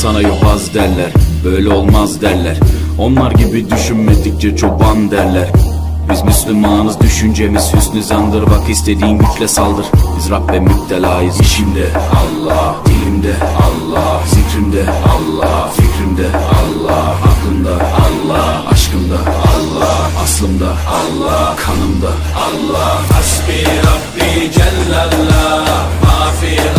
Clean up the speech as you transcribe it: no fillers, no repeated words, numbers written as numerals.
sana yobaz derler, böyle olmaz derler. Onlar gibi düşünmedikçe çoban derler. Biz Müslümanız, düşüncemiz hüsnü zandır. Bak istediğin güçle saldır, biz Rabbe müptelayız. İşimde Allah, dilimde Allah, zikrimde Allah, fikrimde Allah, aklımda Allah, aşkımda Allah, aslımda Allah, kanımda Allah. Hasbi Rabbi Cellallah, ma fi